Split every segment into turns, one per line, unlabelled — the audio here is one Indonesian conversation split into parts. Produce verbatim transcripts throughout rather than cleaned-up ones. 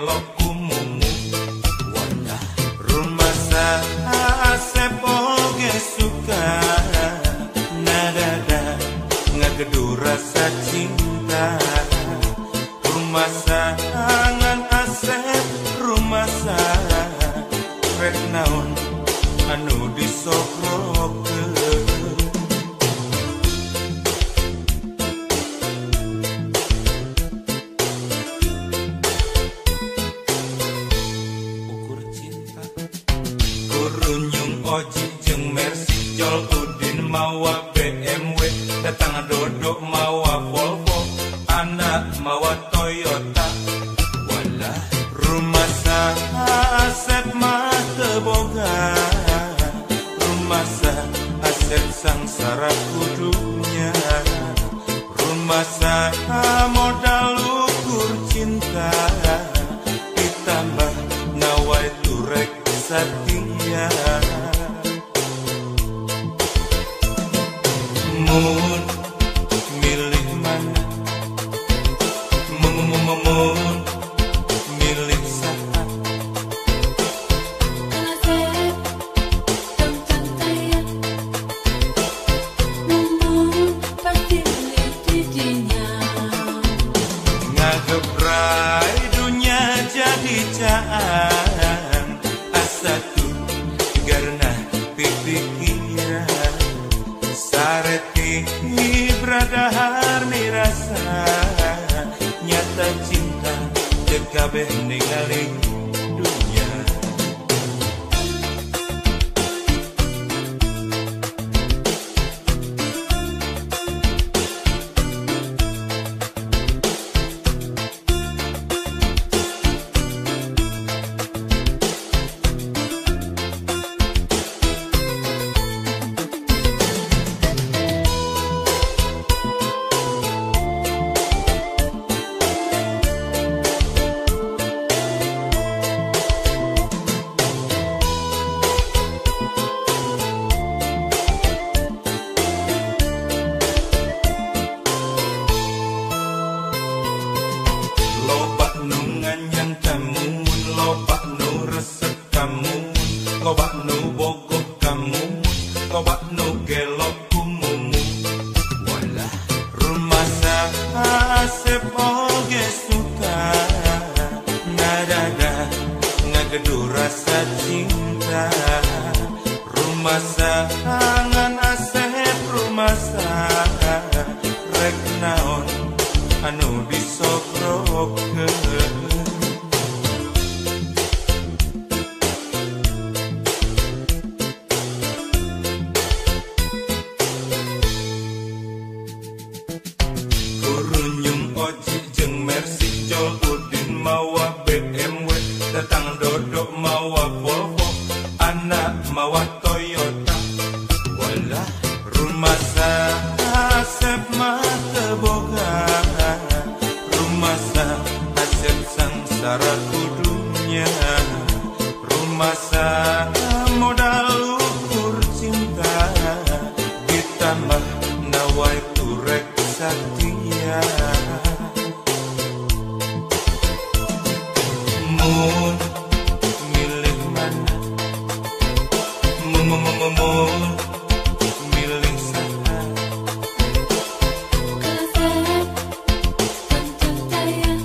gelok kumumu wadah rumasa asep oge suka nadada ngagedu rasa cinta rumasa angan asep rumasa rek naon anu disokrokeun Kurunyung Oji jeung Mercy Jol Udin mawa B M W datang Dodo mawa Volvo anak mawa Toyota walah rumasa Asep mah teu boga rumasa Asep sangsara kudunya rumasa modal ukur cinta ditambah nawai turek setia mun milih mana mun mun milih saha
Asep tentang saya mun pasti milih didinya
ngagebrai dunia jadi caan satu karena pipikiran sareti bradahar mirasa nyata cinta dekabeh ningali dunia loba nu bogok kamu loba nu gelok kumumu walah rumasa Asep oge suka nadada ngagedu rasa cinta rumasa angan Asep rumasa rek naon anu disokrokeun Kurunyung Oji jeung Mercy Jol Udin mawa B M W datang Dodo mawa Volvo anak mawa Toyota walah rumasa Asep mah teu boga rumasa Asep sangsara kudunya rumasa modal ukur cinta ditambah nawai turek setia mun milih mana mun mun mun milih saha
Asep tentang saya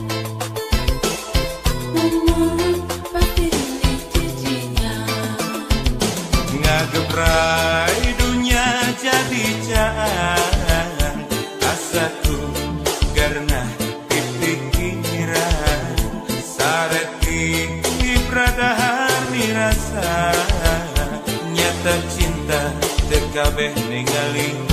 mun pasti milih didinya
ngagebrai dunia jadi caan satu karena pipikiran sareti bradahar mirasa nyata cinta dekabeh ningali